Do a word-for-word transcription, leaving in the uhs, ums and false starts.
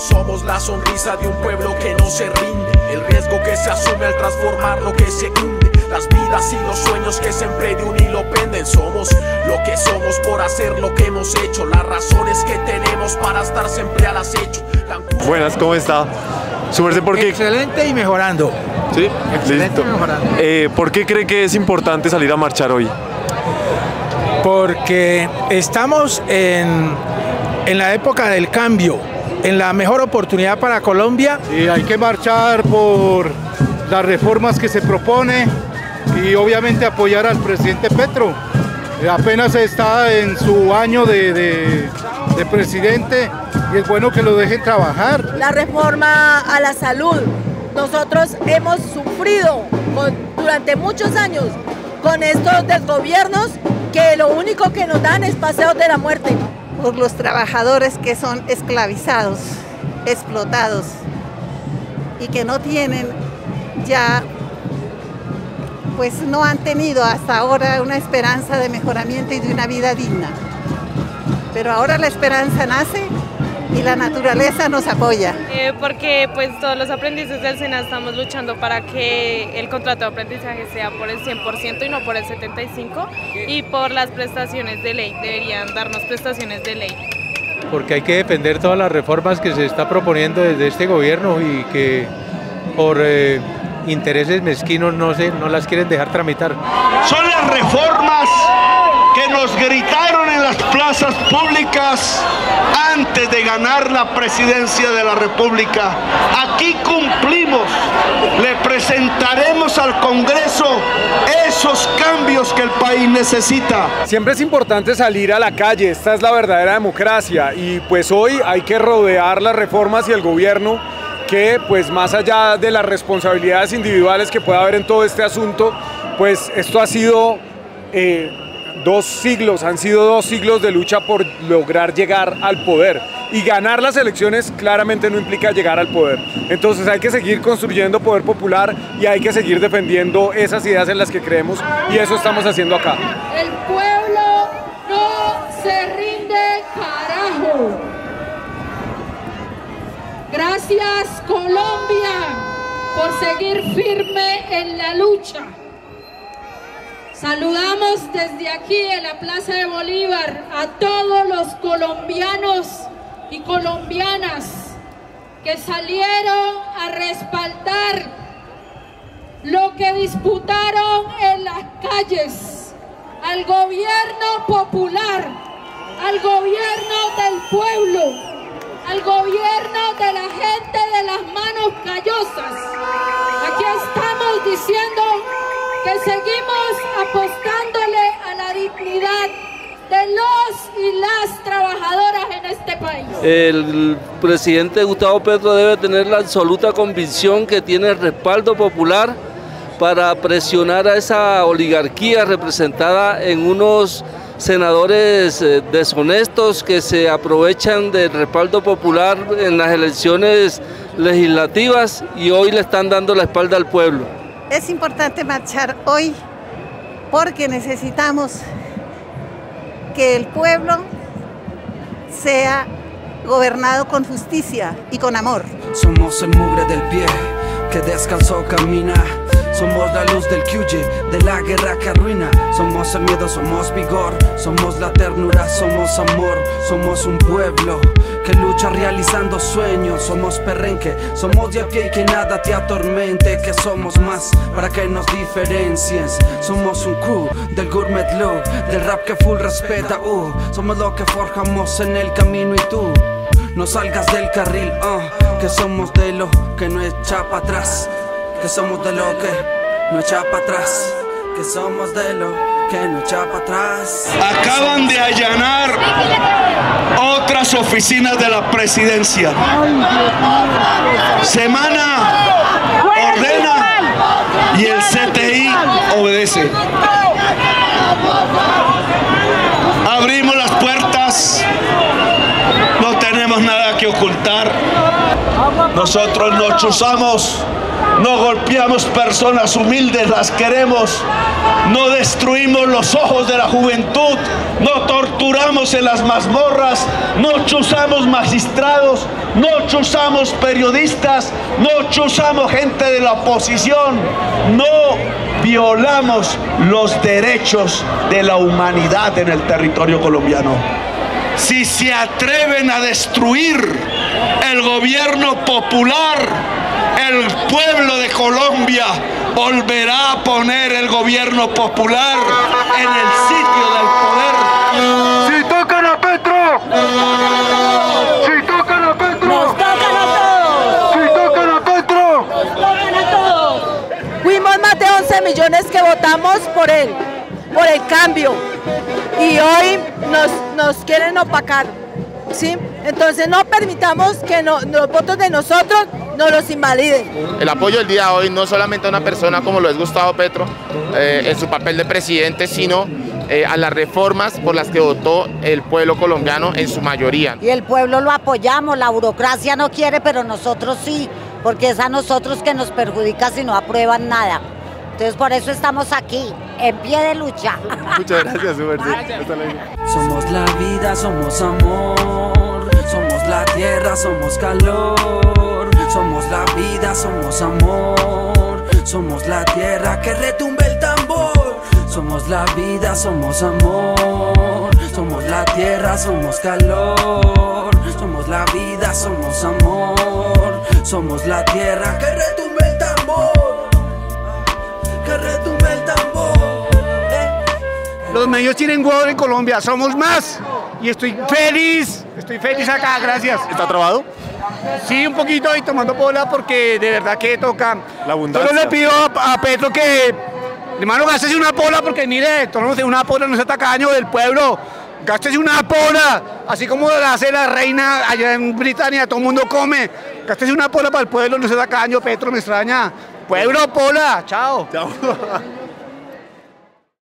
Somos la sonrisa de un pueblo que no se rinde, el riesgo que se asume al transformar lo que se hunde, las vidas y los sueños que siempre de un hilo penden. Somos lo que somos por hacer lo que hemos hecho, las razones que tenemos para estar siempre al acecho. Buenas, ¿cómo está? Su merced, ¿por qué? Excelente y mejorando. ¿Sí? Excelente Listo. y mejorando. Eh, ¿Por qué cree que es importante salir a marchar hoy? Porque estamos en, en la época del cambio, en la mejor oportunidad para Colombia. Y hay que marchar por las reformas que se propone y obviamente apoyar al presidente Petro. Eh, apenas está en su año de, de, de presidente y es bueno que lo dejen trabajar. La reforma a la salud. Nosotros hemos sufrido con, durante muchos años con estos desgobiernos que lo único que nos dan es paseos de la muerte. Por los trabajadores que son esclavizados, explotados y que no tienen ya, pues no han tenido hasta ahora una esperanza de mejoramiento y de una vida digna. Pero ahora la esperanza nace y la naturaleza nos apoya. Eh, porque pues todos los aprendices del SENA estamos luchando para que el contrato de aprendizaje sea por el cien por ciento y no por el setenta y cinco por ciento, y por las prestaciones de ley, deberían darnos prestaciones de ley. Porque hay que defender todas las reformas que se está proponiendo desde este gobierno y que por eh, intereses mezquinos no, se, no las quieren dejar tramitar. Son las reformas que nos gritaron en las plazas públicas antes de ganar la presidencia de la República. Aquí cumplimos, le presentaremos al Congreso esos cambios que el país necesita. Siempre es importante salir a la calle, esta es la verdadera democracia y pues hoy hay que rodear las reformas y el gobierno que pues más allá de las responsabilidades individuales que pueda haber en todo este asunto, pues esto ha sido eh, dos siglos, han sido dos siglos de lucha por lograr llegar al poder y ganar las elecciones claramente no implica llegar al poder. Entonces hay que seguir construyendo poder popular y hay que seguir defendiendo esas ideas en las que creemos y eso estamos haciendo acá. El pueblo no se rinde, carajo. Gracias Colombia por seguir firme en la lucha. Saludamos desde aquí en la Plaza de Bolívar a todos los colombianos y colombianas que salieron a respaldar lo que disputaron en las calles al gobierno popular, al gobierno del pueblo, al gobierno de la gente de las manos callosas. Aquí estamos diciendo que seguimos apostándole a la dignidad de los y las trabajadoras en este país. El presidente Gustavo Petro debe tener la absoluta convicción que tiene el respaldo popular para presionar a esa oligarquía representada en unos senadores deshonestos que se aprovechan del respaldo popular en las elecciones legislativas y hoy le están dando la espalda al pueblo. Es importante marchar hoy porque necesitamos que el pueblo sea gobernado con justicia y con amor. Somos el mugre del pie que descalzo camina. Somos la luz del Q G, de la guerra que arruina. Somos el miedo, somos vigor, somos la ternura, somos amor. Somos un pueblo que lucha realizando sueños. Somos perrenque, somos de a pie y que nada te atormente. Que somos más para que nos diferencies. Somos un crew del gourmet look, del rap que full respeta. uh. Somos lo que forjamos en el camino y tú no salgas del carril. uh. Que somos de lo que no echa para atrás. Que somos de lo que no echa para atrás. Que somos de lo que no echa para atrás. Acaban de allanar otras oficinas de la presidencia. Semana ordena y el C T I obedece. Abrimos las puertas, no tenemos nada que ocultar. Nosotros nos chuzamos no golpeamos personas humildes, las queremos, no destruimos los ojos de la juventud, no torturamos en las mazmorras, no chuzamos magistrados, no chuzamos periodistas, no chuzamos gente de la oposición, no violamos los derechos de la humanidad en el territorio colombiano. Si se atreven a destruir el gobierno popular, el pueblo de Colombia volverá a poner el gobierno popular en el sitio del poder. ¡Si tocan a Petro! ¡Si tocan a Petro! ¡Nos tocan a todos! ¡Si tocan a Petro! ¡Nos tocan a todos! Fuimos más de once millones que votamos por él, por el cambio. Y hoy nos, nos quieren opacar, ¿sí? Entonces no permitamos que no, los votos de nosotros no los invaliden. El apoyo del día de hoy no solamente a una persona como lo es Gustavo Petro eh, en su papel de presidente, sino eh, a las reformas por las que votó el pueblo colombiano en su mayoría. Y el pueblo lo apoyamos, la burocracia no quiere, pero nosotros sí, porque es a nosotros que nos perjudica si no aprueban nada. Entonces por eso estamos aquí, en pie de lucha. Muchas gracias, su merced. Hasta luego. Somos la vida, somos amor, somos la tierra, somos calor, somos la vida, somos amor, somos la tierra que retumbe el tambor. Somos la vida, somos amor, somos la tierra, somos calor, somos la vida, somos amor, somos la tierra que retumbe el tambor, que retumbe el tambor. eh. Los medios tienen huevo en Colombia, somos más y estoy feliz, estoy feliz acá, gracias. ¿Está trabado? Sí, un poquito y tomando pola porque de verdad que toca. La abundancia. Solo le pido a, a Petro que, hermano, gástese una pola porque mire, tómese una pola, no sea tacaño del pueblo. Gástese una pola, así como la hace la reina allá en Britania, todo el mundo come. Gástese una pola para el pueblo, no sea tacaño, Petro, me extraña. Pueblo, pola, chao. Chao.